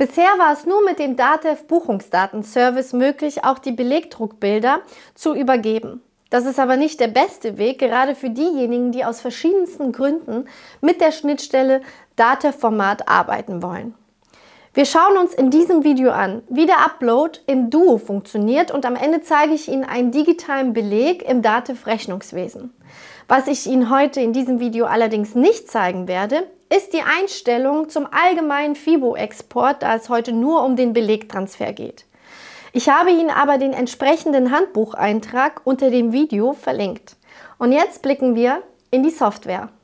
Bisher war es nur mit dem DATEV Buchungsdatenservice möglich, auch die Belegdruckbilder zu übergeben. Das ist aber nicht der beste Weg, gerade für diejenigen, die aus verschiedensten Gründen mit der Schnittstelle DATEV-Format arbeiten wollen. Wir schauen uns in diesem Video an, wie der Upload im Duo funktioniert, und am Ende zeige ich Ihnen einen digitalen Beleg im DATEV-Rechnungswesen. Was ich Ihnen heute in diesem Video allerdings nicht zeigen werde, ist die Einstellung zum allgemeinen FIBO-Export, da es heute nur um den Belegtransfer geht. Ich habe Ihnen aber den entsprechenden Handbucheintrag unter dem Video verlinkt. Und jetzt blicken wir in die Software.